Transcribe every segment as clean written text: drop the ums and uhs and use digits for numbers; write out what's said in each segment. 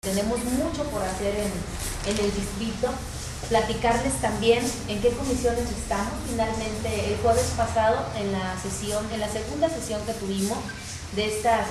Tenemos mucho por hacer en el distrito, platicarles también en qué comisiones estamos. Finalmente, el jueves pasado, en la segunda sesión que tuvimos de esta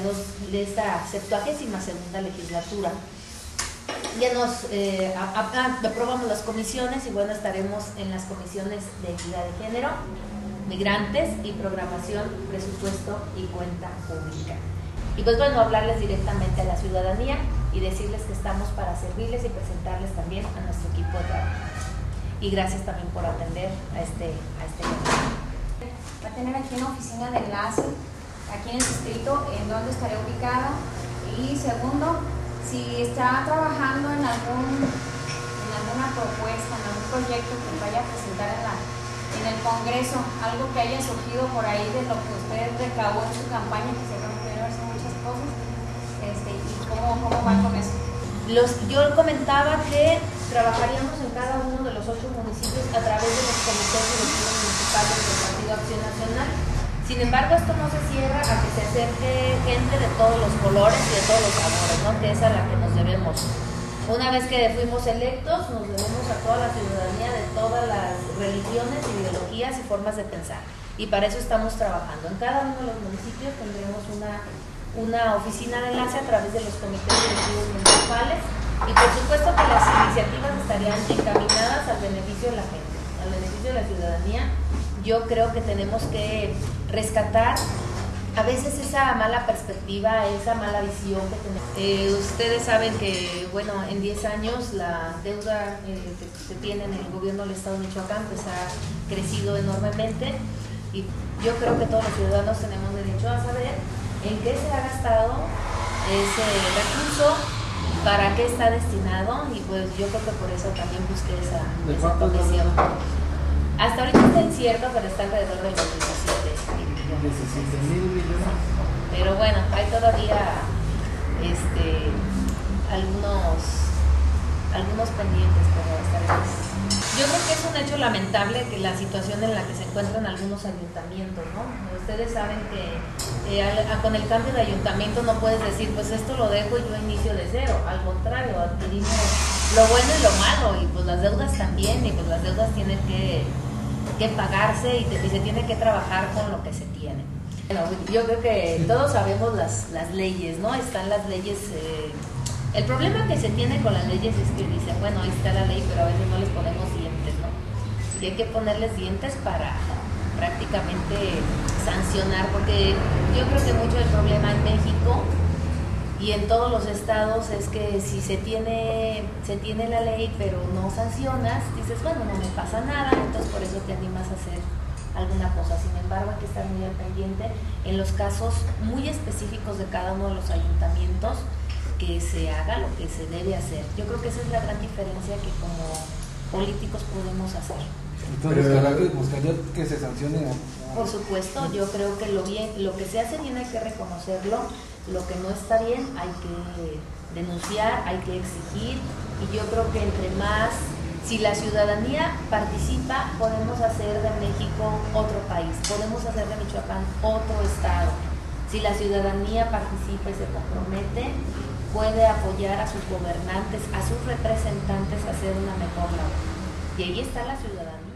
72ª legislatura, ya nos aprobamos las comisiones y bueno, estaremos en las comisiones de equidad de género, migrantes y programación, presupuesto y cuenta pública. Y pues bueno, hablarles directamente a la ciudadanía y decirles que estamos para servirles y presentarles también a nuestro equipo de trabajo. Y gracias también por atender a este evento. Va a tener aquí una oficina de enlace, aquí en el distrito, en donde estaré ubicada. Y segundo, si está trabajando en alguna propuesta, en algún proyecto que vaya a presentar en el Congreso, algo que haya surgido por ahí de lo que usted recabó en su campaña, que se van a hacer muchas cosas, y cómo va con eso. Yo comentaba que trabajaríamos en cada uno de los 8 municipios a través de los comités directivos municipales del Partido Acción Nacional. Sin embargo, esto no se cierra a que se acerque gente de todos los colores y de todos los sabores, ¿no? Que es a la que nos debemos. Una vez que fuimos electos, nos debemos a toda la ciudadanía de todas las religiones, ideologías y formas de pensar. Y para eso estamos trabajando. En cada uno de los municipios tendremos una oficina de enlace a través de los comités directivos municipales y por supuesto que las iniciativas estarían encaminadas al beneficio de la gente, al beneficio de la ciudadanía. Yo creo que tenemos que rescatar a veces esa mala perspectiva, esa mala visión que tenemos. Ustedes saben que, bueno, en 10 años la deuda que se tiene en el gobierno del Estado de Michoacán pues ha crecido enormemente y yo creo que todos los ciudadanos tenemos derecho a saber en qué se ha gastado ese recurso, para qué está destinado y pues yo creo que por eso también busqué esa comisión. Hasta ahorita está incierto, pero está alrededor de los 17 millones. Pero bueno, hay todavía algunos pendientes por esta vez. Yo creo que es un hecho lamentable que la situación en la que se encuentran algunos ayuntamientos, ¿no? Ustedes saben que con el cambio de ayuntamiento no puedes decir, pues esto lo dejo y yo inicio de cero. Al contrario, adquirimos lo bueno y lo malo y pues las deudas también, y pues las deudas tienen que pagarse y se tiene que trabajar con lo que se tiene. Bueno, yo creo que todos sabemos las leyes, ¿no? Están las leyes. El problema que se tiene con las leyes es que dicen, bueno, ahí está la ley, pero a veces no les ponemos dientes, ¿no? Y hay que ponerles dientes para prácticamente sancionar, porque yo creo que mucho del problema en México y en todos los estados es que si se tiene la ley pero no sancionas, dices, bueno, no me pasa nada, entonces por eso te animas a hacer alguna cosa. Sin embargo, hay que estar muy al pendiente en los casos muy específicos de cada uno de los ayuntamientos, que se haga lo que se debe hacer. Yo creo que esa es la gran diferencia que como políticos podemos hacer. Entonces, buscaría que se sancione. Por supuesto, yo creo que lo que se hace bien hay que reconocerlo, lo que no está bien hay que denunciar, hay que exigir, y yo creo que entre más, si la ciudadanía participa, podemos hacer de México otro país, podemos hacer de Michoacán otro estado. Si la ciudadanía participa y se compromete, puede apoyar a sus gobernantes, a sus representantes a hacer una mejor labor. Y ahí está la ciudadanía.